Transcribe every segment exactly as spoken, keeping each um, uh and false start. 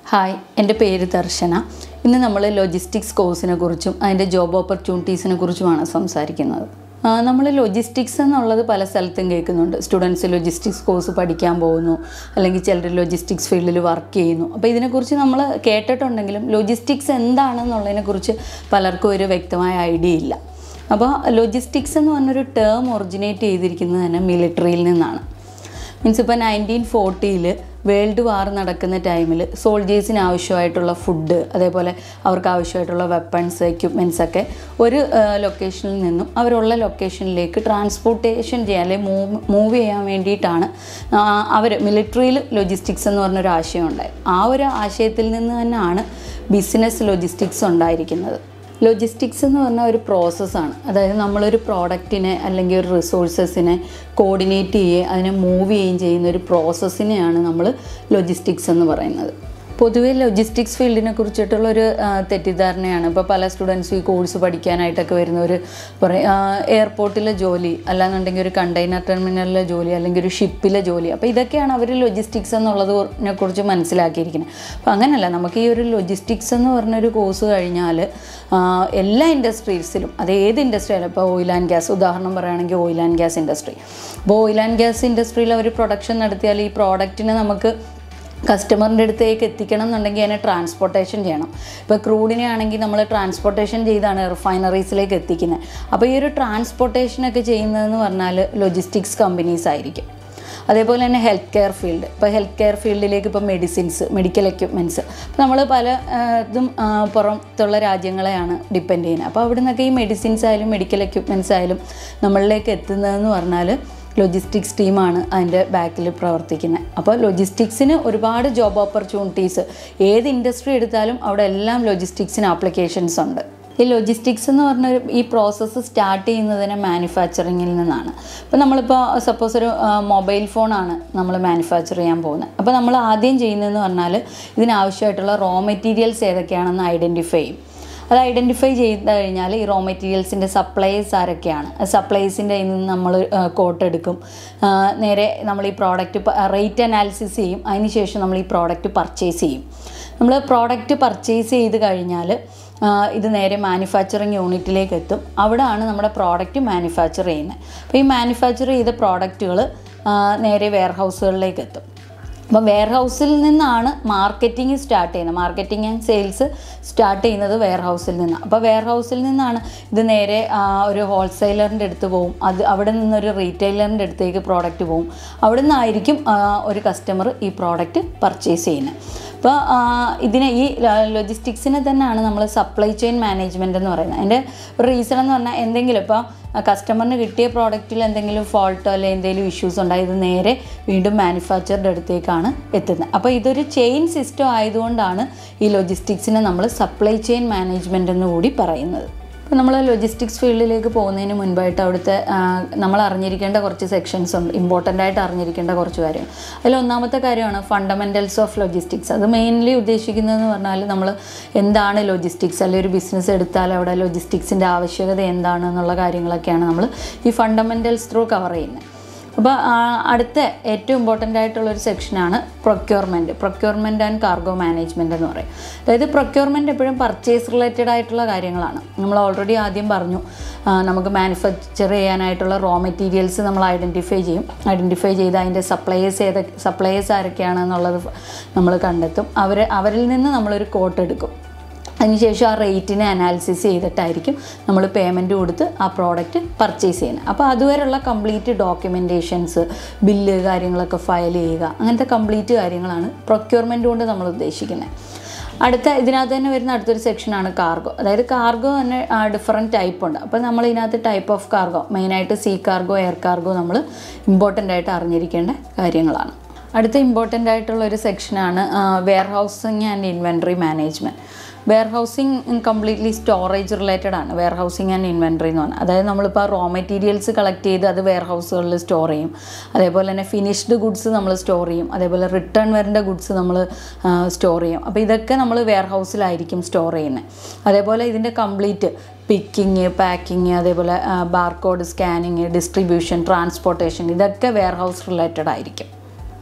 Hi, എൻ്റെ പേര് ദർശന. ഇന്ന് നമ്മൾ ലോജിസ്റ്റിക്സ് കോഴ്സിനെ കുറിച്ചും അതിൻ്റെ ജോബ് ഓപ്പർച്യൂണിറ്റീസിനെ കുറിച്ചുമാണ് സംസാരിക്കുന്നത്. നമ്മൾ ലോജിസ്റ്റിക്സ് എന്നുള്ളത് പല സ്ഥലത്തും കേൾക്കുന്നുണ്ട്. സ്റ്റുഡൻസ് ലോജിസ്റ്റിക്സ് കോഴ്സ് പഠിക്കാൻ പോകുന്നു, അല്ലെങ്കിൽ ചിലർ ലോജിസ്റ്റിക്സ് ഫീൽഡിൽ വർക്ക് ചെയ്യുന്നു. അപ്പോൾ ഇതിനെക്കുറിച്ച് നമ്മൾ കേട്ടിട്ടുണ്ടെങ്കിലും ലോജിസ്റ്റിക്സ് എന്താണെന്നുള്ളതിനെക്കുറിച്ച് പലർക്കും ഒരു വ്യക്തമായ ഐഡിയ ഇല്ല. അപ്പോൾ ലോജിസ്റ്റിക്സ് എന്ന് പറഞ്ഞൊരു ടേം ഒറിജിനേറ്റ് ചെയ്തിരിക്കുന്നത് തന്നെ മിലിറ്ററിയിൽ നിന്നാണ്. മീൻസ് ഇപ്പോൾ നയൻറ്റീൻ ഫോർട്ടിയിൽ വേൾഡ് വാർ നടക്കുന്ന ടൈമിൽ സോൾജേഴ്സിന് ആവശ്യമായിട്ടുള്ള ഫുഡ്, അതേപോലെ അവർക്ക് ആവശ്യമായിട്ടുള്ള വെപ്പൺസ്, എക്യുപ്മെൻറ്റ്സ് ഒക്കെ ഒരു ലൊക്കേഷനിൽ നിന്നും അവരുള്ള ലൊക്കേഷനിലേക്ക് ട്രാൻസ്പോർട്ടേഷൻ ചെയ്യാൻ അല്ലെങ്കിൽ മൂവ് മൂവ് ചെയ്യാൻ വേണ്ടിയിട്ടാണ് അവർ മിലിറ്ററിയിൽ ലോജിസ്റ്റിക്സ് എന്ന് പറഞ്ഞൊരു ആശയം ഉണ്ടായി. ആ ഒരു ആശയത്തിൽ നിന്ന് തന്നെയാണ് ബിസിനസ് ലോജിസ്റ്റിക്സ് ഉണ്ടായിരിക്കുന്നത്. ലോജിസ്റ്റിക്സ് എന്ന് പറഞ്ഞാൽ ഒരു പ്രോസസ്സാണ്. അതായത് നമ്മളൊരു പ്രോഡക്റ്റിനെ അല്ലെങ്കിൽ ഒരു റിസോഴ്സസിനെ കോർഡിനേറ്റ് ചെയ്യുകയും അതിനെ മൂവ് ചെയ്യുകയും ചെയ്യുന്ന ഒരു പ്രോസസ്സിനെയാണ് നമ്മൾ ലോജിസ്റ്റിക്സ് എന്ന് പറയുന്നത്. പൊതുവേ ലോജിസ്റ്റിക്സ് ഫീൽഡിനെ കുറിച്ചിട്ടുള്ളൊരു തെറ്റിദ്ധാരണയാണ്. ഇപ്പോൾ പല സ്റ്റുഡൻസ് ഈ കോഴ്സ് പഠിക്കാനായിട്ടൊക്കെ വരുന്നവർ പറയും എയർപോർട്ടിലെ ജോലി, അല്ലാന്നുണ്ടെങ്കിൽ ഒരു കണ്ടെയ്നർ ടെർമിനലിലെ ജോലി, അല്ലെങ്കിൽ ഒരു ഷിപ്പിലെ ജോലി. അപ്പോൾ ഇതൊക്കെയാണ് അവർ ലോജിസ്റ്റിക്സ് എന്നുള്ളതിനെ കുറിച്ച് മനസ്സിലാക്കിയിരിക്കുന്നത്. അപ്പോൾ അങ്ങനെയല്ല, നമുക്ക് ഈ ഒരു ലോജിസ്റ്റിക്സ് എന്ന് പറഞ്ഞൊരു കോഴ്സ് കഴിഞ്ഞാൽ എല്ലാ ഇൻഡസ്ട്രീസിലും, അത് ഏത് ഇൻഡസ്ട്രി ആയാലും, ഇപ്പോൾ ഓയിൽ ആൻഡ് ഗ്യാസ് ഉദാഹരണം പറയുകയാണെങ്കിൽ ഓയിൽ ആൻഡ് ഗ്യാസ് ഇൻഡസ്ട്രി. അപ്പോൾ ഓയിൽ ആൻഡ് ഗ്യാസ് ഇൻഡസ്ട്രിയിൽ അവർ പ്രൊഡക്ഷൻ നടത്തിയാൽ ഈ പ്രോഡക്റ്റിനെ നമുക്ക് കസ്റ്റമറിൻ്റെ അടുത്തേക്ക് എത്തിക്കണം എന്നുണ്ടെങ്കിൽ അതിനെ ട്രാൻസ്പോർട്ടേഷൻ ചെയ്യണം. ഇപ്പോൾ ക്രൂഡിനെ ആണെങ്കിൽ നമ്മൾ ട്രാൻസ്പോർട്ടേഷൻ ചെയ്താണ് റിഫൈനറീസിലേക്ക് എത്തിക്കുന്നത്. അപ്പോൾ ഈ ഒരു ട്രാൻസ്പോർട്ടേഷനൊക്കെ ചെയ്യുന്നതെന്ന് പറഞ്ഞാൽ ലോജിസ്റ്റിക്സ് കമ്പനീസ് ആയിരിക്കും. അതേപോലെ തന്നെ ഹെൽത്ത് കെയർ ഫീൽഡ്, ഇപ്പോൾ ഹെൽത്ത് കെയർ ഫീൽഡിലേക്ക് ഇപ്പോൾ മെഡിസിൻസ്, മെഡിക്കൽ എക്യുപ്മെൻറ്റ്സ്, അപ്പോൾ നമ്മൾ പല ഇതും പുറത്തുള്ള രാജ്യങ്ങളെയാണ് ഡിപ്പെൻഡ് ചെയ്യുന്നത്. അപ്പോൾ അവിടെ നിന്നൊക്കെ ഈ മെഡിസിൻസ് ആയാലും മെഡിക്കൽ എക്യുപ്മെൻറ്റ്സ് ആയാലും നമ്മളിലേക്ക് എത്തുന്നതെന്ന് പറഞ്ഞാൽ ലോജിസ്റ്റിക്സ് ടീമാണ് അതിൻ്റെ ബാക്കിൽ പ്രവർത്തിക്കുന്നത്. അപ്പോൾ ലോജിസ്റ്റിക്സിന് ഒരുപാട് ജോബ് ഓപ്പർച്യൂണിറ്റീസ്, ഏത് ഇൻഡസ്ട്രി എടുത്താലും അവിടെ എല്ലാം ലോജിസ്റ്റിക്സിന് ആപ്ലിക്കേഷൻസ് ഉണ്ട്. ഈ ലോജിസ്റ്റിക്സ് എന്ന് പറഞ്ഞ ഈ പ്രോസസ്സ് സ്റ്റാർട്ട് ചെയ്യുന്നതിന് മാനുഫാക്ചറിങ്ങിൽ നിന്നാണ്. ഇപ്പോൾ നമ്മളിപ്പോൾ സപ്പോസ് ഒരു മൊബൈൽ ഫോണാണ് നമ്മൾ മാനുഫാക്ചർ ചെയ്യാൻ പോകുന്നത്. അപ്പോൾ നമ്മൾ ആദ്യം ചെയ്യുന്നതെന്ന് പറഞ്ഞാൽ ഇതിനാവശ്യമായിട്ടുള്ള റോ മെറ്റീരിയൽസ് ഏതൊക്കെയാണെന്ന് ഐഡൻറ്റിഫൈ ചെയ്യും. അത് ഐഡൻറ്റിഫൈ ചെയ്ത് കഴിഞ്ഞാൽ ഈ റോ മെറ്റീരിയൽസിൻ്റെ സപ്ലൈസ് ആരൊക്കെയാണ്, സപ്ലൈസിൻ്റെ കയ്യിൽ നിന്ന് നമ്മൾ കോട്ട് എടുക്കും. നേരെ നമ്മൾ ഈ പ്രോഡക്റ്റ് റേറ്റ് അനാലിസിസ് ചെയ്യും. അതിന് ശേഷം നമ്മൾ ഈ പ്രോഡക്റ്റ് പർച്ചേസ് ചെയ്യും. നമ്മൾ പ്രോഡക്റ്റ് പർച്ചേസ് ചെയ്ത് കഴിഞ്ഞാൽ ഇത് നേരെ മാനുഫാക്ചറിങ് യൂണിറ്റിലേക്ക് എത്തും. അവിടെയാണ് നമ്മുടെ പ്രോഡക്റ്റ് മാനുഫാക്ചർ ചെയ്യുന്നത്. അപ്പോൾ ഈ മാനുഫാക്ചർ ചെയ്ത പ്രോഡക്റ്റുകൾ നേരെ വെയർ ഹൗസുകളിലേക്ക് എത്തും. അപ്പോൾ വെയർ ഹൗസിൽ നിന്നാണ് മാർക്കറ്റിംഗ് സ്റ്റാർട്ട് ചെയ്യുന്നത്. മാർക്കറ്റിംഗ് ആൻഡ് സെയിൽസ് സ്റ്റാർട്ട് ചെയ്യുന്നത് വെയർ ഹൗസിൽ നിന്നാണ്. അപ്പോൾ വെയർ ഹൗസിൽ നിന്നാണ് ഇത് നേരെ ഒരു ഹോൾസെയിലറിൻ്റെ അടുത്ത് പോകും. അത് അവിടെ നിന്നൊരു റീറ്റെയിലറിൻ്റെ അടുത്തേക്ക് പ്രോഡക്റ്റ് പോകും. അവിടെ നിന്നായിരിക്കും ഒരു കസ്റ്റമർ ഈ പ്രോഡക്റ്റ് പർച്ചേസ് ചെയ്യുന്നത്. അപ്പോൾ ഇതിനെ ഈ ലോജിസ്റ്റിക്സിനെ തന്നെയാണ് നമ്മൾ സപ്ലൈ ചെയിൻ മാനേജ്മെൻറ്റ് എന്ന് പറയുന്നത്. അതിൻ്റെ ഒരു റീസൺ എന്ന് പറഞ്ഞാൽ എന്തെങ്കിലും ഇപ്പോൾ കസ്റ്റമറിന് കിട്ടിയ പ്രോഡക്റ്റിൽ എന്തെങ്കിലും ഫോൾട്ടോ അല്ലെങ്കിൽ എന്തെങ്കിലും ഇഷ്യൂസ് ഉണ്ടായി ഇത് നേരെ വീണ്ടും മാനുഫാക്ചറുടെ അടുത്തേക്കാണ് എത്തുന്നത്. അപ്പോൾ ഇതൊരു ചെയിൻ സിസ്റ്റം ആയതുകൊണ്ടാണ് ഈ ലോജിസ്റ്റിക്സിനെ നമ്മൾ സപ്ലൈ ചെയിൻ മാനേജ്മെൻറ്റ് എന്ന് കൂടി പറയുന്നത്. അപ്പോൾ നമ്മൾ ലോജിസ്റ്റിക്സ് ഫീൽഡിലേക്ക് പോകുന്നതിന് മുൻപായിട്ട് അവിടുത്തെ നമ്മൾ അറിഞ്ഞിരിക്കേണ്ട കുറച്ച് സെക്ഷൻസ് ഉണ്ട്, ഇമ്പോർട്ടൻ്റ് ആയിട്ട് അറിഞ്ഞിരിക്കേണ്ട കുറച്ച് കാര്യങ്ങൾ. അതിൽ ഒന്നാമത്തെ കാര്യമാണ് ഫണ്ടമെൻറ്റൽസ് ഓഫ് ലോജിസ്റ്റിക്സ്. അത് മെയിൻലി ഉദ്ദേശിക്കുന്നതെന്ന് പറഞ്ഞാൽ നമ്മൾ എന്താണ് ലോജിസ്റ്റിക്സ്, അല്ലെങ്കിൽ ഒരു ബിസിനസ് എടുത്താൽ അവിടെ ലോജിസ്റ്റിക്സിൻ്റെ ആവശ്യകത എന്താണെന്നുള്ള കാര്യങ്ങളൊക്കെയാണ് നമ്മൾ ഈ ഫണ്ടമെൻറ്റൽസ് ത്രൂ കവർ ചെയ്യുന്നത്. അപ്പോൾ അടുത്ത ഏറ്റവും ഇമ്പോർട്ടൻ്റ് ആയിട്ടുള്ളൊരു സെക്ഷനാണ് procurement procurement and cargo management എന്ന് പറയും. അതായത് പ്രൊക്യൂർമെൻറ്റ് എപ്പോഴും പർച്ചേസ് റിലേറ്റഡ് ആയിട്ടുള്ള കാര്യങ്ങളാണ്. നമ്മൾ ഓൾറെഡി ആദ്യം പറഞ്ഞു, നമുക്ക് മാനുഫാക്ചർ ചെയ്യാനായിട്ടുള്ള റോ മെറ്റീരിയൽസ് നമ്മൾ ഐഡൻറ്റിഫൈ ചെയ്യും. ഐഡൻറ്റിഫൈ ചെയ്ത് അതിൻ്റെ സപ്ലയേഴ്സ് ഏതൊ സപ്ലയേഴ്സ് ആരൊക്കെയാണെന്നുള്ളത് നമ്മൾ കണ്ടെത്തും. അവർ അവരിൽ നിന്ന് നമ്മളൊരു കോട്ട് എടുക്കും. അതിനുശേഷം ആ റേറ്റിനെ അനാലിസിസ് ചെയ്തിട്ടായിരിക്കും നമ്മൾ പേയ്മെൻറ്റ് കൊടുത്ത് ആ പ്രോഡക്റ്റ് പർച്ചേസ് ചെയ്യുന്നത്. അപ്പോൾ അതുവരെയുള്ള കംപ്ലീറ്റ് ഡോക്യുമെൻറ്റേഷൻസ്, ബില്ല് കാര്യങ്ങളൊക്കെ ഫയൽ ചെയ്യുക, അങ്ങനത്തെ കംപ്ലീറ്റ് കാര്യങ്ങളാണ് പ്രൊക്യൂർമെൻറ്റ് കൊണ്ട് നമ്മൾ ഉദ്ദേശിക്കുന്നത്. അടുത്ത ഇതിനകത്ത് തന്നെ വരുന്ന അടുത്തൊരു സെക്ഷനാണ് കാർഗോ. അതായത് കാർഗോ തന്നെ ഡിഫറെൻറ്റ് ടൈപ്പ് ഉണ്ട്. അപ്പോൾ നമ്മൾ ഇതിനകത്ത് ടൈപ്പ് ഓഫ് കാർഗോ, മെയിനായിട്ട് സീ കാർഗോ, എയർ കാർഗോ നമ്മൾ ഇമ്പോർട്ടൻ്റ് ആയിട്ട് അറിഞ്ഞിരിക്കേണ്ട കാര്യങ്ങളാണ്. അടുത്ത ഇമ്പോർട്ടൻ്റ് ആയിട്ടുള്ള ഒരു സെക്ഷനാണ് warehousing and inventory management. Warehousing completely storage related ആണ് വെയർ ഹൗസിങ് ആൻഡ് ഇൻവെൻട്രി എന്ന് പറഞ്ഞാൽ. അതായത് നമ്മളിപ്പോൾ റോ മെറ്റീരിയൽസ് കളക്ട് ചെയ്ത് അത് വെയർ ഹൗസുകളിൽ സ്റ്റോർ ചെയ്യും. അതേപോലെ തന്നെ ഫിനിഷ്ഡ് ഗുഡ്സ് നമ്മൾ സ്റ്റോർ ചെയ്യും. അതേപോലെ റിട്ടേൺ വരേണ്ട ഗുഡ്സ് നമ്മൾ സ്റ്റോർ ചെയ്യും. അപ്പോൾ ഇതൊക്കെ നമ്മൾ വെയർ ഹൗസിലായിരിക്കും സ്റ്റോർ ചെയ്യുന്നത്. അതേപോലെ ഇതിൻ്റെ കംപ്ലീറ്റ് പിക്കിങ്, പാക്കിങ്, അതേപോലെ ബാർകോഡ് സ്കാനിങ്, ഡിസ്ട്രിബ്യൂഷൻ, ട്രാൻസ്പോർട്ടേഷൻ, ഇതൊക്കെ വെയർ ഹൗസ് റിലേറ്റഡ് ആയിരിക്കും.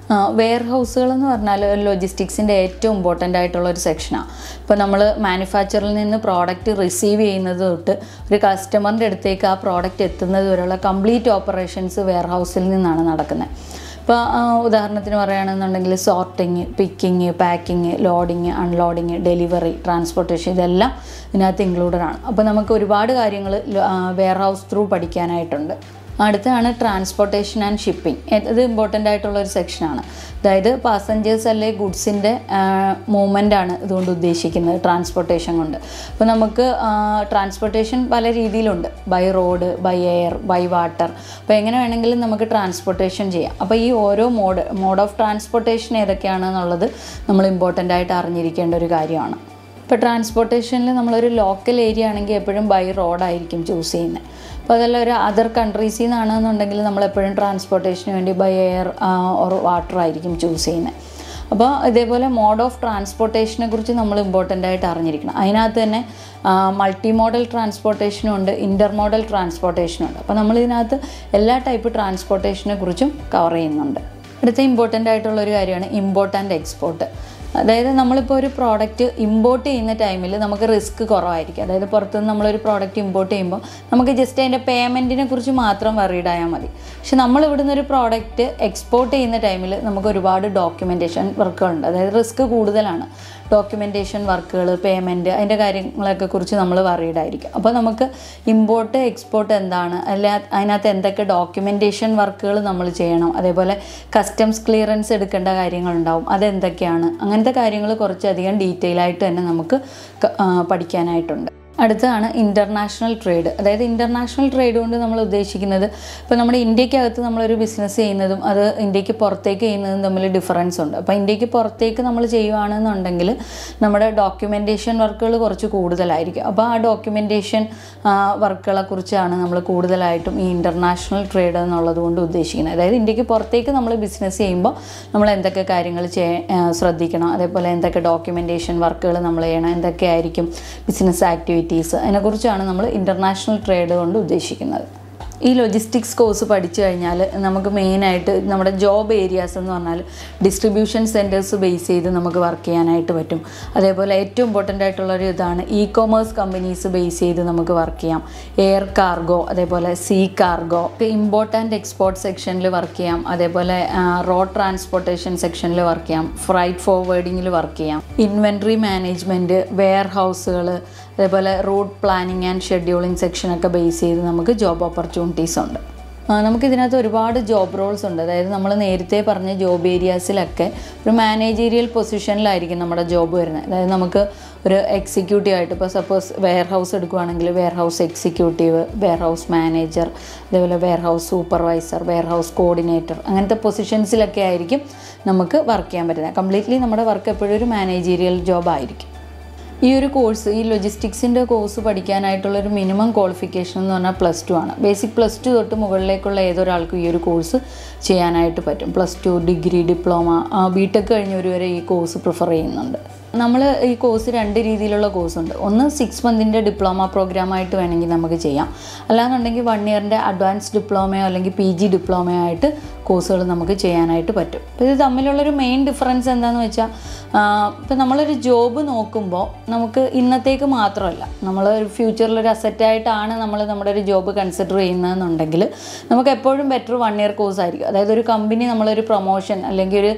വെയർ ഹൗസുകൾ എന്ന് പറഞ്ഞാൽ ലോജിസ്റ്റിക്സിൻ്റെ ഏറ്റവും ഇമ്പോർട്ടൻ്റ് ആയിട്ടുള്ള ഒരു സെക്ഷനാണ്. ഇപ്പോൾ നമ്മൾ മാനുഫാക്ചറിൽ നിന്ന് പ്രോഡക്റ്റ് റിസീവ് ചെയ്യുന്നത് തൊട്ട് ഒരു കസ്റ്റമറിൻ്റെ അടുത്തേക്ക് ആ പ്രോഡക്റ്റ് എത്തുന്നത് വരെയുള്ള കംപ്ലീറ്റ് ഓപ്പറേഷൻസ് വെയർ ഹൗസിൽ നിന്നാണ് നടക്കുന്നത്. ഇപ്പോൾ ഉദാഹരണത്തിന് പറയുകയാണെന്നുണ്ടെങ്കിൽ sorting, picking, packing, loading, unloading, delivery, transportation ഇതെല്ലാം ഇതിനകത്ത് ഇൻക്ലൂഡഡ് ആണ്. അപ്പോൾ നമുക്ക് ഒരുപാട് കാര്യങ്ങൾ വെയർ ഹൗസ് ത്രൂ പഠിക്കാനായിട്ടുണ്ട്. അടുത്താണ് ട്രാൻസ്പോർട്ടേഷൻ ആൻഡ് ഷിപ്പിംഗ്. ഇത് ഇമ്പോർട്ടൻ്റ് ആയിട്ടുള്ളൊരു സെക്ഷനാണ്. അതായത് പാസഞ്ചേഴ്സ് അല്ലെ ഗുഡ്സിൻ്റെ മൂവ്മെൻ്റ് ആണ് ഇതുകൊണ്ട് ഉദ്ദേശിക്കുന്നത്, ട്രാൻസ്പോർട്ടേഷൻ കൊണ്ട്. അപ്പോൾ നമുക്ക് ട്രാൻസ്പോർട്ടേഷൻ പല രീതിയിലുണ്ട്, by road, by air, by water. അപ്പോൾ എങ്ങനെ വേണമെങ്കിലും നമുക്ക് ട്രാൻസ്പോർട്ടേഷൻ ചെയ്യാം. അപ്പോൾ ഈ ഓരോ മോഡ് മോഡ് ഓഫ് ട്രാൻസ്പോർട്ടേഷൻ ഏതൊക്കെയാണെന്നുള്ളത് നമ്മൾ ഇമ്പോർട്ടൻ്റ് ആയിട്ട് അറിഞ്ഞിരിക്കേണ്ട ഒരു കാര്യമാണ്. ഇപ്പോൾ ട്രാൻസ്പോർട്ടേഷനിൽ നമ്മളൊരു ലോക്കൽ ഏരിയ ആണെങ്കിൽ എപ്പോഴും ബൈ റോഡായിരിക്കും ചൂസ് ചെയ്യുന്നത്. അപ്പോൾ അതെല്ലാം ഒരു അതർ കൺട്രീസിൽ നിന്നാണെന്നുണ്ടെങ്കിൽ നമ്മളെപ്പോഴും ട്രാൻസ്പോർട്ടേഷന് വേണ്ടി ബൈ എയർ ഓർ വാട്ടർ ആയിരിക്കും ചൂസ് ചെയ്യുന്നത്. അപ്പോൾ ഇതേപോലെ മോഡ് ഓഫ് ട്രാൻസ്പോർട്ടേഷനെ കുറിച്ച് നമ്മൾ ഇമ്പോർട്ടൻ്റ് ആയിട്ട് അറിഞ്ഞിരിക്കണം. അതിനകത്ത് തന്നെ മൾട്ടി മോഡൽ ട്രാൻസ്പോർട്ടേഷനും ഉണ്ട്, ഇൻ്റർ മോഡൽ ട്രാൻസ്പോർട്ടേഷനും ഉണ്ട്. അപ്പോൾ നമ്മളിതിനകത്ത് എല്ലാ ടൈപ്പ് ട്രാൻസ്പോർട്ടേഷനെ കുറിച്ചും കവർ ചെയ്യുന്നുണ്ട്. അടുത്ത ഇമ്പോർട്ടൻ്റ് ആയിട്ടുള്ളൊരു കാര്യമാണ് ഇമ്പോർട്ട് ആൻഡ് എക്സ്പോർട്ട്. അതായത് നമ്മളിപ്പോൾ ഒരു പ്രോഡക്റ്റ് ഇമ്പോർട്ട് ചെയ്യുന്ന ടൈമിൽ നമുക്ക് റിസ്ക് കുറവായിരിക്കും. അതായത് പുറത്തുനിന്ന് നമ്മളൊരു പ്രോഡക്റ്റ് ഇമ്പോർട്ട് ചെയ്യുമ്പോൾ നമുക്ക് ജസ്റ്റ് അതിൻ്റെ പേയ്മെൻറ്റിനെ കുറിച്ച് മാത്രം വറീഡ് ആയാൽ മതി. പക്ഷെ നമ്മൾ ഇവിടുന്ന് ഒരു പ്രോഡക്റ്റ് എക്സ്പോർട്ട് ചെയ്യുന്ന ടൈമിൽ നമുക്ക് ഒരുപാട് ഡോക്യുമെൻറ്റേഷൻ വർക്കുകളുണ്ട്. അതായത് റിസ്ക് കൂടുതലാണ്. ഡോക്യുമെൻറ്റേഷൻ വർക്കുകൾ, പേയ്മെൻറ്റ്, അതിൻ്റെ കാര്യങ്ങളൊക്കെ കുറിച്ച് നമ്മൾ വറീഡ് ആയിരിക്കും. അപ്പോൾ നമുക്ക് ഇമ്പോർട്ട് എക്സ്പോർട്ട് എന്താണ്, അല്ല അതിനകത്ത് എന്തൊക്കെ ഡോക്യുമെൻറ്റേഷൻ വർക്കുകൾ നമ്മൾ ചെയ്യണം, അതേപോലെ കസ്റ്റംസ് ക്ലിയറൻസ് എടുക്കേണ്ട കാര്യങ്ങളുണ്ടാവും, അതെന്തൊക്കെയാണ്, അങ്ങനത്തെ കാര്യങ്ങൾ കുറച്ചധികം ഡീറ്റെയിൽ ആയിട്ട് തന്നെ നമുക്ക് പഠിക്കാനായിട്ടുണ്ട്. അടുത്തതാണ് ഇൻ്റർനാഷണൽ ട്രേഡ്. അതായത് ഇൻ്റർനാഷണൽ ട്രേഡ് കൊണ്ട് നമ്മൾ ഉദ്ദേശിക്കുന്നത് ഇപ്പോൾ നമ്മുടെ ഇന്ത്യക്കകത്ത് നമ്മളൊരു ബിസിനസ് ചെയ്യുന്നതും അത് ഇന്ത്യക്ക് പുറത്തേക്ക് ചെയ്യുന്നതും തമ്മിൽ ഡിഫറൻസ് ഉണ്ട്. അപ്പോൾ ഇന്ത്യക്ക് പുറത്തേക്ക് നമ്മൾ ചെയ്യുകയാണെന്നുണ്ടെങ്കിൽ നമ്മുടെ ഡോക്യുമെൻറ്റേഷൻ വർക്കുകൾ കുറച്ച് കൂടുതലായിരിക്കും. അപ്പോൾ ആ ഡോക്യുമെൻറ്റേഷൻ വർക്കുകളെ കുറിച്ചാണ് നമ്മൾ കൂടുതലായിട്ടും ഈ ഇൻ്റർനാഷണൽ ട്രേഡ് എന്നുള്ളത് കൊണ്ട് ഉദ്ദേശിക്കുന്നത്. അതായത് ഇന്ത്യക്ക് പുറത്തേക്ക് നമ്മൾ ബിസിനസ് ചെയ്യുമ്പോൾ നമ്മൾ എന്തൊക്കെ കാര്യങ്ങൾ ചെയ്യ ശ്രദ്ധിക്കണം, അതേപോലെ എന്തൊക്കെ ഡോക്യുമെൻറ്റേഷൻ വർക്കുകൾ നമ്മൾ ചെയ്യണം, എന്തൊക്കെയായിരിക്കും ബിസിനസ് ആക്ടിവിറ്റി, അതിനെക്കുറിച്ചാണ് നമ്മൾ ഇൻ്റർനാഷണൽ ട്രേഡ് കൊണ്ട് ഉദ്ദേശിക്കുന്നത്. ഈ ലോജിസ്റ്റിക്സ് കോഴ്സ് പഠിച്ചു കഴിഞ്ഞാൽ നമുക്ക് മെയിനായിട്ട് നമ്മുടെ ജോബ് ഏരിയാസ് എന്ന് പറഞ്ഞാൽ ഡിസ്ട്രിബ്യൂഷൻ സെൻറ്റേഴ്സ് ബേസ് ചെയ്ത് നമുക്ക് വർക്ക് ചെയ്യാനായിട്ട് പറ്റും. അതേപോലെ ഏറ്റവും ഇമ്പോർട്ടൻ്റ് ആയിട്ടുള്ളൊരു ഇതാണ് ഇ കോമേഴ്സ് കമ്പനീസ് ബേസ് ചെയ്ത് നമുക്ക് വർക്ക് ചെയ്യാം. എയർ കാർഗോ, അതേപോലെ sea cargo, import and export സെക്ഷനിൽ വർക്ക് ചെയ്യാം. അതേപോലെ റോഡ് ട്രാൻസ്പോർട്ടേഷൻ സെക്ഷനിൽ വർക്ക് ചെയ്യാം. ഫ്രൈറ്റ് ഫോർവേഡിങ്ങിൽ വർക്ക് ചെയ്യാം. ഇൻവെൻട്രി മാനേജ്മെൻറ്റ്, വെയർ ഹൗസുകൾ, അതേപോലെ റൂട്ട് പ്ലാനിങ് ആൻഡ് ഷെഡ്യൂളിംഗ് സെക്ഷനൊക്കെ ബേസ് ചെയ്ത് നമുക്ക് ജോബ് ഓപ്പർച്യൂണിറ്റീസ് ഉണ്ട്. നമുക്കിതിനകത്ത് ഒരുപാട് ജോബ് റോൾസ് ഉണ്ട്. അതായത് നമ്മൾ നേരത്തെ പറഞ്ഞ ജോബ് ഏരിയാസിലൊക്കെ ഒരു മാനേജീരിയൽ പൊസിഷനിലായിരിക്കും നമ്മുടെ ജോബ് വരുന്നത്. അതായത് നമുക്ക് ഒരു എക്സിക്യൂട്ടീവ് ആയിട്ട്, ഇപ്പോൾ സപ്പോസ് വെയർ ഹൗസ് എടുക്കുകയാണെങ്കിൽ warehouse executive, warehouse manager, അതേപോലെ warehouse supervisor, warehouse coordinator, അങ്ങനത്തെ പൊസിഷൻസിലൊക്കെ ആയിരിക്കും നമുക്ക് വർക്ക് ചെയ്യാൻ പറ്റുന്നത്. കംപ്ലീറ്റ്ലി നമ്മുടെ വർക്ക് എപ്പോഴും ഒരു മാനേജീരിയൽ ജോബ് ആയിരിക്കും. ഈ ഒരു കോഴ്സ്, ഈ ലോജിസ്റ്റിക്സിൻ്റെ കോഴ്സ് പഠിക്കാനായിട്ടുള്ളൊരു മിനിമം ക്വാളിഫിക്കേഷൻ എന്ന് പറഞ്ഞാൽ പ്ലസ് ടു ആണ്. ബേസിക് പ്ലസ് ടു തൊട്ട് മുകളിലേക്കുള്ള ഏതൊരാൾക്കും ഈ ഒരു കോഴ്സ് ചെയ്യാനായിട്ട് പറ്റും. Plus two, degree, diploma, B tech കഴിഞ്ഞവർ വരെ ഈ കോഴ്സ് പ്രിഫർ ചെയ്യുന്നുണ്ട്. നമ്മൾ ഈ കോഴ്സ് രണ്ട് രീതിയിലുള്ള കോഴ്സുണ്ട്. ഒന്ന് സിക്സ് മന്തിൻ്റെ ഡിപ്ലോമ പ്രോഗ്രാമായിട്ട് വേണമെങ്കിൽ നമുക്ക് ചെയ്യാം. അല്ലാന്നുണ്ടെങ്കിൽ വൺ ഇയറിൻ്റെ അഡ്വാൻസ് ഡിപ്ലോമയോ അല്ലെങ്കിൽ പി ജി ഡിപ്ലോമയോ ആയിട്ട് കോഴ്സുകൾ നമുക്ക് ചെയ്യാനായിട്ട് പറ്റും. അപ്പോൾ ഇത് തമ്മിലുള്ളൊരു മെയിൻ ഡിഫറൻസ് എന്താണെന്ന് വെച്ചാൽ, ഇപ്പോൾ നമ്മളൊരു ജോബ് നോക്കുമ്പോൾ നമുക്ക് ഇന്നത്തേക്ക് മാത്രമല്ല, നമ്മൾ ഒരു ഫ്യൂച്ചറിലൊരു അസറ്റായിട്ടാണ് നമ്മൾ നമ്മുടെ ഒരു ജോബ് കൺസിഡർ ചെയ്യുന്നതെന്നുണ്ടെങ്കിൽ നമുക്ക് എപ്പോഴും ബെറ്റർ വൺ ഇയർ കോഴ്സ് ആയിരിക്കും. അതായത് ഒരു കമ്പനി നമ്മളൊരു പ്രൊമോഷൻ അല്ലെങ്കിൽ ഒരു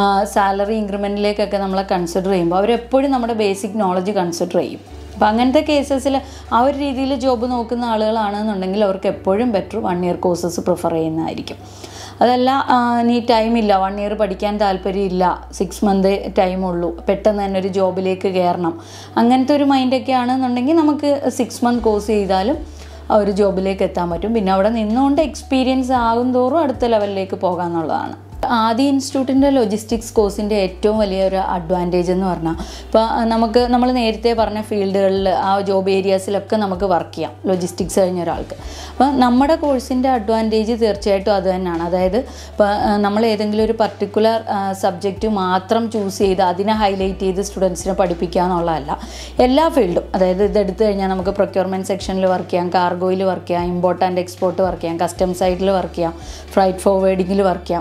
സാലറി ഇൻക്രിമെൻറ്റിലേക്കൊക്കെ നമ്മളെ കൺസിഡർ ചെയ്യുമ്പോൾ അവരെപ്പോഴും നമ്മുടെ ബേസിക് നോളജ് കൺസിഡർ ചെയ്യും. അപ്പോൾ അങ്ങനത്തെ കേസസിൽ ആ ഒരു രീതിയിൽ ജോബ് നോക്കുന്ന ആളുകളാണെന്നുണ്ടെങ്കിൽ അവർക്ക് എപ്പോഴും better one year courses prefer ചെയ്യുന്നതായിരിക്കും. അതല്ല, നീ ടൈമില്ല, വൺ ഇയർ പഠിക്കാൻ താല്പര്യമില്ല, സിക്സ് മന്ത് ടൈമുള്ളൂ, പെട്ടെന്ന് തന്നെ ഒരു ജോബിലേക്ക് കയറണം, അങ്ങനത്തെ ഒരു മൈൻഡൊക്കെ ആണെന്നുണ്ടെങ്കിൽ നമുക്ക് സിക്സ് മന്ത് കോഴ്സ് ചെയ്താലും ആ ഒരു ജോബിലേക്ക് എത്താൻ പറ്റും. പിന്നെ അവിടെ നിന്നുകൊണ്ട് എക്സ്പീരിയൻസ് ആകും തോറും അടുത്ത ലെവലിലേക്ക് പോകാമെന്നുള്ളതാണ്. ആദി ഇൻസ്റ്റിറ്റ്യൂട്ടിൻ്റെ ലോജിസ്റ്റിക്സ് കോഴ്സിൻ്റെ ഏറ്റവും വലിയൊരു അഡ്വാൻറ്റേജ് എന്ന് പറഞ്ഞാൽ, ഇപ്പോൾ നമുക്ക് നമ്മൾ നേരത്തെ പറഞ്ഞ ഫീൽഡുകളിൽ ആ ജോബ് ഏരിയാസിലൊക്കെ നമുക്ക് വർക്ക് ചെയ്യാം ലോജിസ്റ്റിക്സ് കഴിഞ്ഞ ഒരാൾക്ക്. അപ്പോൾ നമ്മുടെ കോഴ്സിൻ്റെ അഡ്വാൻറ്റേജ് തീർച്ചയായിട്ടും അത് തന്നെയാണ്. അതായത് ഇപ്പോൾ നമ്മൾ ഏതെങ്കിലും ഒരു പർട്ടിക്കുലർ സബ്ജക്റ്റ് മാത്രം ചൂസ് ചെയ്ത് അതിനെ ഹൈലൈറ്റ് ചെയ്ത് സ്റ്റുഡൻസിനെ പഠിപ്പിക്കുക എന്നുള്ളതല്ല. എല്ലാ ഫീൽഡും, അതായത് ഇതെടുത്തു കഴിഞ്ഞാൽ നമുക്ക് പ്രൊക്യൂർമെൻറ്റ് സെക്ഷനിൽ വർക്ക് ചെയ്യാം, കാർഗോയിൽ വർക്ക് ചെയ്യാം, ഇമ്പോർട്ട് ആൻഡ് എക്സ്പോർട്ട് വർക്ക് ചെയ്യാം, കസ്റ്റംസ് സൈഡിൽ വർക്ക് ചെയ്യാം, ഫ്രൈറ്റ് ഫോർവേഡിങ്ങിൽ വർക്ക് ചെയ്യാം. ഇങ്ങനെ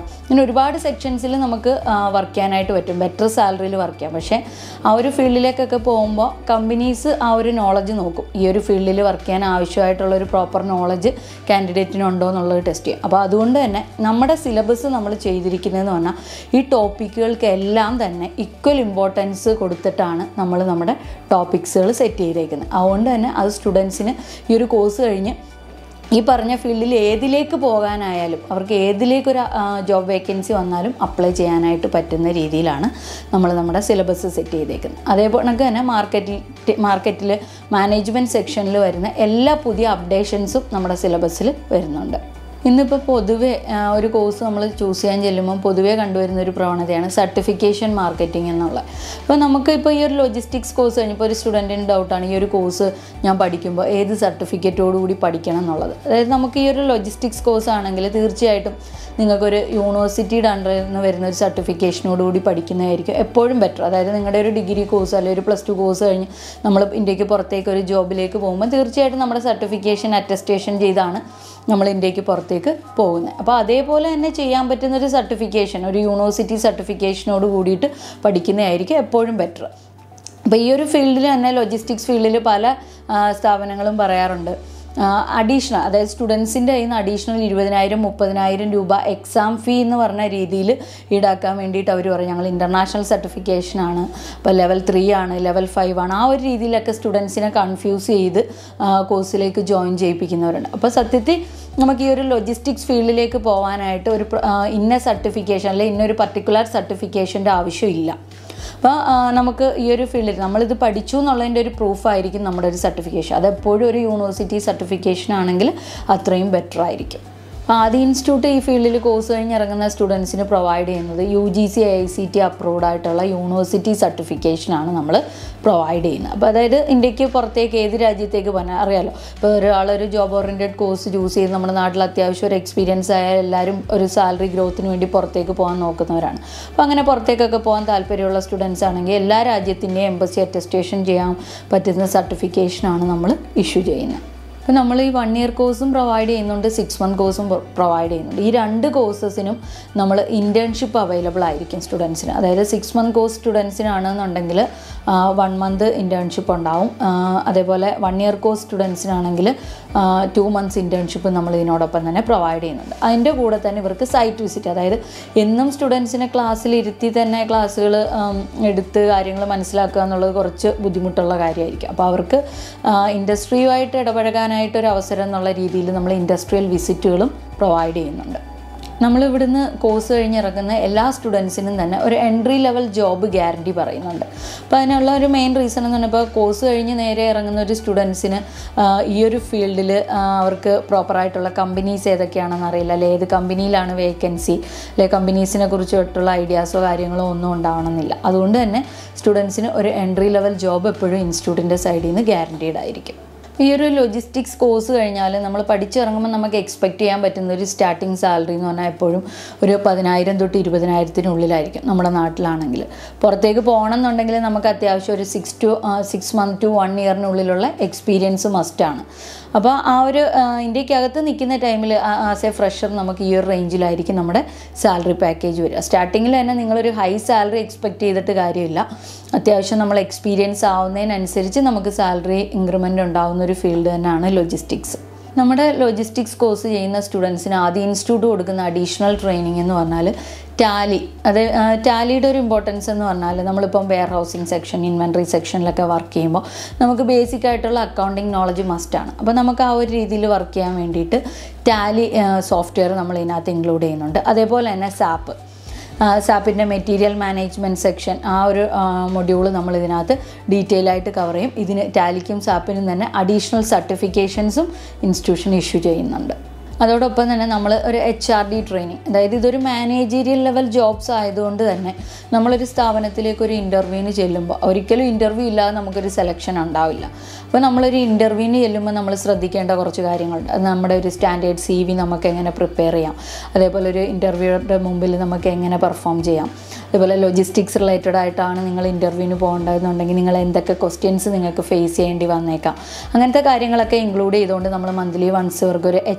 ഒരുപാട് സെക്ഷൻസിൽ നമുക്ക് വർക്ക് ചെയ്യാനായിട്ട് പറ്റും, ബെറ്റർ സാലറിയിൽ വർക്ക് ചെയ്യാം. പക്ഷേ ആ ഒരു ഫീൽഡിലേക്കൊക്കെ പോകുമ്പോൾ കമ്പനീസ് ആ ഒരു നോളജ് നോക്കും, ഈ ഒരു ഫീൽഡിൽ വർക്ക് ചെയ്യാൻ ആവശ്യമായിട്ടുള്ളൊരു പ്രോപ്പർ നോളജ് കാൻഡിഡേറ്റിനുണ്ടോ എന്നുള്ളത് ടെസ്റ്റ് ചെയ്യും. അപ്പോൾ അതുകൊണ്ട് തന്നെ നമ്മുടെ സിലബസ് നമ്മൾ ചെയ്തിരിക്കുന്നതെന്ന് പറഞ്ഞാൽ ഈ ടോപ്പിക്കുകൾക്കെല്ലാം തന്നെ ഈക്വൽ ഇമ്പോർട്ടൻസ് കൊടുത്തിട്ടാണ് നമ്മൾ നമ്മുടെ ടോപ്പിക്സുകൾ സെറ്റ് ചെയ്തേക്കുന്നത്. അതുകൊണ്ട് തന്നെ അത് സ്റ്റുഡൻസിന് ഈ ഒരു കോഴ്സ് കഴിഞ്ഞ് ഈ പറഞ്ഞ ഫീൽഡിൽ ഏതിലേക്ക് പോകാനായാലും അവർക്ക് ഏതിലേക്കൊരു ജോബ് വേക്കൻസി വന്നാലും അപ്ലൈ ചെയ്യാനായിട്ട് പറ്റുന്ന രീതിയിലാണ് നമ്മൾ നമ്മുടെ സിലബസ് സെറ്റ് ചെയ്തേക്കുന്നത്. അതേപോലെ തന്നെ മാർക്കറ്റിൽ മാർക്കറ്റിൽ മാനേജ്മെൻറ്റ് സെക്ഷനിൽ വരുന്ന എല്ലാ പുതിയ അപ്ഡേഷൻസും നമ്മുടെ സിലബസിൽ വരുന്നുണ്ട്. ഇന്നിപ്പോൾ പൊതുവെ ഒരു കോഴ്സ് നമ്മൾ ചൂസ് ചെയ്യാൻ ചെല്ലുമ്പോൾ പൊതുവേ കണ്ടുവരുന്ന ഒരു പ്രവണതയാണ് സർട്ടിഫിക്കേഷൻ മാർക്കറ്റിംഗ് എന്നുള്ളത്. അപ്പോൾ നമുക്ക് ഇപ്പോൾ ഈ ഒരു ലോജിസ്റ്റിക്സ് കോഴ്സ് കഴിഞ്ഞപ്പോൾ ഒരു സ്റ്റുഡൻറ്റിന് ഡൗട്ടാണ്, ഈ ഒരു കോഴ്സ് ഞാൻ പഠിക്കുമ്പോൾ ഏത് സർട്ടിഫിക്കറ്റോടുകൂടി പഠിക്കണം എന്നുള്ളത്. അതായത് നമുക്ക് ഈ ഒരു ലോജിസ്റ്റിക്സ് കോഴ്സ് ആണെങ്കിൽ തീർച്ചയായിട്ടും നിങ്ങൾക്കൊരു യൂണിവേഴ്സിറ്റിയുടെ അണ്ടറിൽ നിന്ന് വരുന്ന ഒരു സർട്ടിഫിക്കേഷനോടുകൂടി പഠിക്കുന്നതായിരിക്കും എപ്പോഴും ബെറ്റർ. അതായത് നിങ്ങളുടെ ഒരു ഡിഗ്രി കോഴ്സ് അല്ലെങ്കിൽ ഒരു പ്ലസ് ടു കോഴ്സ് കഴിഞ്ഞ് നമ്മൾ ഇന്ത്യക്ക് പുറത്തേക്ക് ഒരു ജോബിലേക്ക് പോകുമ്പോൾ തീർച്ചയായിട്ടും നമ്മുടെ സർട്ടിഫിക്കേഷൻ അറ്റസ്റ്റേഷൻ ചെയ്താണ് നമ്മൾ ഇന്ത്യക്ക് പുറത്തേക്ക് പോകുന്നത്. അപ്പോൾ അതേപോലെ തന്നെ ചെയ്യാൻ പറ്റുന്നൊരു സർട്ടിഫിക്കേഷൻ, ഒരു യൂണിവേഴ്സിറ്റി സർട്ടിഫിക്കേഷനോട് കൂടിയിട്ട് പഠിക്കുന്നതായിരിക്കും എപ്പോഴും ബെറ്റർ. അപ്പോൾ ഈ ഒരു ഫീൽഡിൽ തന്നെ ലോജിസ്റ്റിക്സ് ഫീൽഡിൽ പല സ്ഥാപനങ്ങളും പറയാറുണ്ട് അഡീഷണൽ, അതായത് സ്റ്റുഡൻസിൻ്റെ കയ്യിൽ നിന്ന് അഡീഷണൽ ഇരുപതിനായിരം മുപ്പതിനായിരം രൂപ എക്സാം ഫീ എന്ന് പറഞ്ഞ രീതിയിൽ ഈടാക്കാൻ വേണ്ടിയിട്ട് അവർ പറയും ഞങ്ങൾ ഇൻ്റർനാഷണൽ സർട്ടിഫിക്കേഷനാണ്, ഇപ്പോൾ ലെവൽ ത്രീ ആണ്, ലെവൽ ഫൈവ് ആണ്, ആ ഒരു രീതിയിലൊക്കെ സ്റ്റുഡൻസിനെ കൺഫ്യൂസ് ചെയ്ത് കോഴ്സിലേക്ക് ജോയിൻ ചെയ്യിപ്പിക്കുന്നവരുണ്ട്. അപ്പോൾ സത്യത്തിൽ നമുക്ക് ഈ ഒരു ലോജിസ്റ്റിക്സ് ഫീൽഡിലേക്ക് പോകാനായിട്ട് ഒരു ഇന്ന സർട്ടിഫിക്കേഷൻ അല്ലെങ്കിൽ ഇന്നൊരു പർട്ടിക്കുലർ സർട്ടിഫിക്കേഷൻ്റെ ആവശ്യമില്ല. അപ്പോൾ നമുക്ക് ഈ ഒരു ഫീൽഡിൽ നമ്മളിത് പഠിച്ചു എന്നുള്ളതിൻ്റെ ഒരു പ്രൂഫായിരിക്കും നമ്മുടെ ഒരു സർട്ടിഫിക്കേഷൻ. അതെപ്പോഴും ഒരു യൂണിവേഴ്സിറ്റി സർട്ടിഫിക്കേഷൻ ആണെങ്കിൽ അത്രയും ബെറ്റർ ആയിരിക്കും. അപ്പോൾ ആദ്യ ഇൻസ്റ്റിറ്റ്യൂട്ട് ഈ ഫീൽഡിൽ കോഴ്സ് കഴിഞ്ഞ് ഇറങ്ങുന്ന സ്റ്റുഡൻസിന് പ്രൊവൈഡ് ചെയ്യുന്നത് U G C I C T approved ആയിട്ടുള്ള യൂണിവേഴ്സിറ്റി സർട്ടിഫിക്കേഷനാണ് നമ്മൾ പ്രൊവൈഡ് ചെയ്യുന്നത്. അപ്പോൾ അതായത് ഇന്ത്യക്ക് പുറത്തേക്ക് ഏത് രാജ്യത്തേക്ക് പോകാൻ അറിയാമല്ലോ. ഇപ്പോൾ ഒരാളൊരു ജോബ് ഓറിയൻറ്റഡ് കോഴ്സ് ചൂസ് ചെയ്ത് നമ്മുടെ നാട്ടിൽ അത്യാവശ്യം ഒരു എക്സ്പീരിയൻസ് ആയാൽ എല്ലാവരും ഒരു സാലറി ഗ്രോത്തിന് വേണ്ടി പുറത്തേക്ക് പോകാൻ നോക്കുന്നവരാണ്. അപ്പോൾ അങ്ങനെ പുറത്തേക്കൊക്കെ പോകാൻ താല്പര്യമുള്ള സ്റ്റുഡൻസ് ആണെങ്കിൽ എല്ലാ രാജ്യത്തിൻ്റെയും എംബസി അറ്റസ്റ്റേഷൻ ചെയ്യാൻ പറ്റുന്ന സർട്ടിഫിക്കേഷനാണ് നമ്മൾ ഇഷ്യൂ ചെയ്യുന്നത്. അപ്പോൾ നമ്മൾ ഈ വൺ ഇയർ കോഴ്സും പ്രൊവൈഡ് ചെയ്യുന്നുണ്ട്, സിക്സ് മന്ത് കോഴ്സും പ്രൊവൈഡ് ചെയ്യുന്നുണ്ട്. ഈ രണ്ട് കോഴ്സസിനും നമ്മൾ ഇൻറ്റേൺഷിപ്പ് അവൈലബിൾ ആയിരിക്കും സ്റ്റുഡൻസിന്. അതായത് സിക്സ് മന്ത് കോഴ്സ് സ്റ്റുഡൻസിനാണെന്നുണ്ടെങ്കിൽ വൺ മന്ത് ഇൻറ്റേൺഷിപ്പ് ഉണ്ടാവും. അതേപോലെ വൺ ഇയർ കോഴ്സ് സ്റ്റുഡൻസിനാണെങ്കിൽ ടു മന്ത്സ് ഇൻറ്റേൺഷിപ്പ് നമ്മൾ ഇതിനോടൊപ്പം തന്നെ പ്രൊവൈഡ് ചെയ്യുന്നുണ്ട്. അതിൻ്റെ കൂടെ തന്നെ ഇവർക്ക് സൈറ്റ് വിസിറ്റ്, അതായത് എന്നും സ്റ്റുഡൻസിനെ ക്ലാസ്സിലിരുത്തി തന്നെ ക്ലാസ്സുകൾ എടുത്ത് കാര്യങ്ങൾ മനസ്സിലാക്കുക എന്നുള്ളത് കുറച്ച് ബുദ്ധിമുട്ടുള്ള കാര്യമായിരിക്കും. അപ്പോൾ അവർക്ക് ഇൻഡസ്ട്രിയുമായിട്ട് ഇടപഴകാനായിട്ടൊരു അവസരം എന്നുള്ള രീതിയിൽ നമ്മൾ ഇൻഡസ്ട്രിയൽ വിസിറ്റുകളും പ്രൊവൈഡ് ചെയ്യുന്നുണ്ട്. നമ്മളിവിടുന്ന് കോഴ്സ് കഴിഞ്ഞിറങ്ങുന്ന എല്ലാ സ്റ്റുഡൻസിനും തന്നെ ഒരു എൻട്രി ലെവൽ ജോബ് ഗ്യാരണ്ടി പറയുന്നുണ്ട്. അപ്പോൾ അതിനുള്ള ഒരു മെയിൻ റീസൺ എന്ന് പറഞ്ഞാൽ ഇപ്പോൾ കോഴ്സ് കഴിഞ്ഞ് നേരെ ഇറങ്ങുന്ന ഒരു സ്റ്റുഡൻസിന് ഈ ഒരു ഫീൽഡിൽ അവർക്ക് പ്രോപ്പറായിട്ടുള്ള കമ്പനീസ് ഏതൊക്കെയാണെന്ന് അറിയില്ല, അല്ലെ ഏത് കമ്പനിയിലാണ് വേക്കൻസി, അല്ലെ കമ്പനീസിനെ കുറിച്ചിട്ടുള്ള ഐഡിയാസോ കാര്യങ്ങളോ ഒന്നും ഉണ്ടാവണമെന്നില്ല. അതുകൊണ്ട് തന്നെ സ്റ്റുഡൻസിന് ഒരു എൻട്രി ലെവൽ ജോബ് എപ്പോഴും ഇൻസ്റ്റിറ്റ്യൂട്ടിൻ്റെ സൈഡിൽ നിന്ന് ഗ്യാരണ്ടീഡ് ആയിരിക്കും. ഈ ഒരു ലോജിസ്റ്റിക്സ് കോഴ്സ് കഴിഞ്ഞാൽ നമ്മൾ പഠിച്ചിറങ്ങുമ്പോൾ നമുക്ക് എക്സ്പെക്റ്റ് ചെയ്യാൻ പറ്റുന്ന ഒരു സ്റ്റാർട്ടിങ് സാലറി എന്ന് പറഞ്ഞാൽ എപ്പോഴും ഒരു പതിനായിരം തൊട്ട് ഇരുപതിനായിരത്തിനുള്ളിലായിരിക്കും നമ്മുടെ നാട്ടിലാണെങ്കിൽ. പുറത്തേക്ക് പോകണം എന്നുണ്ടെങ്കിൽ നമുക്ക് അത്യാവശ്യം ഒരു six two six month two one ഇയറിനുള്ളിലുള്ള എക്സ്പീരിയൻസ് മസ്റ്റാണ്. അപ്പോൾ ആ ഒരു ഇന്ത്യക്കകത്ത് നിൽക്കുന്ന ടൈമിൽ ആസ് എ ഫ്രഷർ നമുക്ക് ഈ ഒരു റേഞ്ചിലായിരിക്കും നമ്മുടെ സാലറി പാക്കേജ് വരിക. സ്റ്റാർട്ടിങ്ങിൽ തന്നെ നിങ്ങളൊരു ഹൈ സാലറി എക്സ്പെക്റ്റ് ചെയ്തിട്ട് കാര്യമില്ല. അത്യാവശ്യം നമ്മൾ എക്സ്പീരിയൻസ് ആവുന്നതിനനുസരിച്ച് നമുക്ക് സാലറി ഇൻക്രിമെൻ്റ് ഉണ്ടാകുന്ന ഒരു ഫീൽഡ് തന്നെയാണ് ലോജിസ്റ്റിക്സ്. നമ്മുടെ ലോജിസ്റ്റിക്സ് കോഴ്സ് ചെയ്യുന്ന സ്റ്റുഡൻസിന് ആദ്യം ഇൻസ്റ്റിറ്റ്യൂട്ട് കൊടുക്കുന്ന അഡീഷണൽ ട്രെയിനിങ് എന്ന് പറഞ്ഞാൽ ടാലി. അത് ടാലിയുടെ ഒരു ഇമ്പോർട്ടൻസ് എന്ന് പറഞ്ഞാൽ നമ്മളിപ്പം വെയർ ഹൗസിങ് സെക്ഷൻ, ഇൻവെൻട്രി സെക്ഷനിലൊക്കെ വർക്ക് ചെയ്യുമ്പോൾ നമുക്ക് ബേസിക് ആയിട്ടുള്ള അക്കൗണ്ടിങ് നോളജ് മസ്റ്റാണ്. അപ്പോൾ നമുക്ക് ആ ഒരു രീതിയിൽ വർക്ക് ചെയ്യാൻ വേണ്ടിയിട്ട് ടാലി സോഫ്റ്റ്വെയർ നമ്മൾ ഇതിനകത്ത് ഇൻക്ലൂഡ് ചെയ്യുന്നുണ്ട്. അതേപോലെ തന്നെ സാപ്പ് സാപ്പിൻ്റെ മെറ്റീരിയൽ മാനേജ്മെൻറ്റ് സെക്ഷൻ, ആ ഒരു മൊഡ്യൂൾ നമ്മൾ ഇതിനകത്ത് ഡീറ്റെയിൽ ആയിട്ട് കവർ ചെയ്യും. ഇതിന് ടാലിക്കും സാപ്പിനും തന്നെ അഡീഷണൽ സർട്ടിഫിക്കേഷൻസും ഇൻസ്റ്റിറ്റ്യൂഷൻ ഇഷ്യൂ ചെയ്യുന്നുണ്ട്. അതോടൊപ്പം തന്നെ നമ്മൾ ഒരു എച്ച് ആർ ഡി ട്രെയിനിങ്, അതായത് ഇതൊരു മാനേജീരിയൽ ലെവൽ ജോബ്സ് ആയതുകൊണ്ട് തന്നെ നമ്മളൊരു സ്ഥാപനത്തിലേക്ക് ഒരു ഇൻ്റർവ്യൂവിന് ചെല്ലുമ്പോൾ ഒരിക്കലും ഇൻ്റർവ്യൂ ഇല്ലാതെ നമുക്കൊരു സെലക്ഷൻ ഉണ്ടാവില്ല. അപ്പോൾ നമ്മളൊരു ഇൻ്റർവ്യൂവിന് ചെല്ലുമ്പോൾ നമ്മൾ ശ്രദ്ധിക്കേണ്ട കുറച്ച് കാര്യങ്ങളുണ്ട്. അത് നമ്മുടെ ഒരു സ്റ്റാൻഡേർഡ് സി വി നമുക്ക് എങ്ങനെ പ്രിപ്പയർ ചെയ്യാം, അതേപോലെ ഒരു ഇൻ്റർവ്യൂയുടെ മുമ്പിൽ നമുക്ക് എങ്ങനെ പെർഫോം ചെയ്യാം, അതേപോലെ ലോജിസ്റ്റിക്സ് റിലേറ്റഡ് ആയിട്ടാണ് നിങ്ങൾ ഇൻ്റർവ്യൂവിന് പോകേണ്ടതെന്നുണ്ടെങ്കിൽ നിങ്ങൾ എന്തൊക്കെ ക്വസ്റ്റ്യൻസ് നിങ്ങൾക്ക് ഫേസ് ചെയ്യേണ്ടി വന്നേക്കാം, അങ്ങനത്തെ കാര്യങ്ങളൊക്കെ ഇൻക്ലൂഡ് ചെയ്തുകൊണ്ട് നമ്മൾ മന്ത്ലി വൺസ് ഇവർക്ക് ഒരു H R D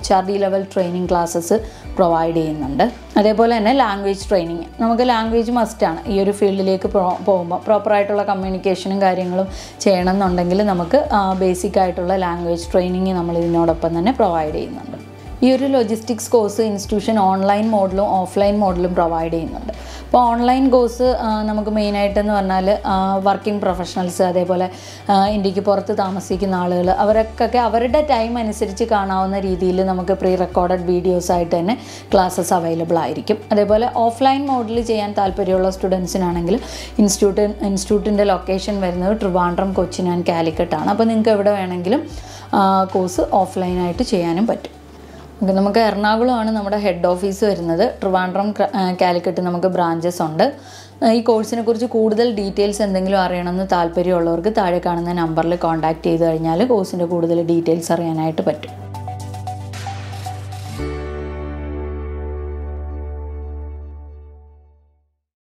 level training classes provide ചെയ്യുന്നുണ്ട്. അതേപോലെ തന്നെ ലാംഗ്വേജ് ട്രെയിനിങ്, നമുക്ക് ലാംഗ്വേജ് മസ്റ്റാണ് ഈ ഒരു ഫീൽഡിലേക്ക് പോകുമ്പോൾ. പ്രോപ്പറായിട്ടുള്ള കമ്മ്യൂണിക്കേഷനും കാര്യങ്ങളും ചെയ്യണമെന്നുണ്ടെങ്കിൽ നമുക്ക് ബേസിക് ആയിട്ടുള്ള ലാംഗ്വേജ് ട്രെയിനിങ് നമ്മൾ ഇതിനോടൊപ്പം തന്നെ പ്രൊവൈഡ് ചെയ്യുന്നുണ്ട്. ഈ ഒരു ലോജിസ്റ്റിക്സ് കോഴ്സ് ഇൻസ്റ്റിറ്റ്യൂഷൻ ഓൺലൈൻ മോഡലും ഓഫ്ലൈൻ മോഡലും പ്രൊവൈഡ് ചെയ്യുന്നുണ്ട്. അപ്പോൾ ഓൺലൈൻ കോഴ്സ് നമുക്ക് മെയിനായിട്ടെന്ന് പറഞ്ഞാൽ വർക്കിംഗ് പ്രൊഫഷണൽസ്, അതേപോലെ ഇന്ത്യക്ക് പുറത്ത് താമസിക്കുന്ന ആളുകൾ, അവർക്കൊക്കെ അവരുടെ ടൈം അനുസരിച്ച് കാണാവുന്ന രീതിയിൽ നമുക്ക് പ്രീ റെക്കോർഡഡ് വീഡിയോസ് ആയിട്ട് തന്നെ ക്ലാസ്സസ് അവൈലബിൾ ആയിരിക്കും. അതേപോലെ ഓഫ്ലൈൻ മോഡിൽ ചെയ്യാൻ താല്പര്യമുള്ള സ്റ്റുഡൻസിനാണെങ്കിൽ ഇൻസ്റ്റിറ്റ്യൂട്ട് ഇൻസ്റ്റിറ്റ്യൂട്ടിൻ്റെ ലൊക്കേഷൻ വരുന്നത് ട്രിവാൻഡ്രം, കൊച്ചിൻ ആൻഡ് കാലിക്കറ്റാണ്. അപ്പോൾ നിങ്ങൾക്ക് എവിടെ വേണമെങ്കിലും കോഴ്സ് ഓഫ്ലൈനായിട്ട് ചെയ്യാനും പറ്റും. നമുക്ക് എറണാകുളമാണ് നമ്മുടെ ഹെഡ് ഓഫീസ് വരുന്നത്. ട്രിവാൻഡ്രം, കാലിക്കറ്റ് നമുക്ക് ബ്രാഞ്ചസ് ഉണ്ട്. ഈ കോഴ്സിനെ കുറിച്ച് കൂടുതൽ ഡീറ്റെയിൽസ് എന്തെങ്കിലും അറിയണമെന്ന് താല്പര്യമുള്ളവർക്ക് താഴെ കാണുന്ന നമ്പറിൽ കോൺടാക്റ്റ് ചെയ്ത് കഴിഞ്ഞാൽ കോഴ്സിൻ്റെ കൂടുതൽ ഡീറ്റെയിൽസ് അറിയാനായിട്ട് പറ്റും.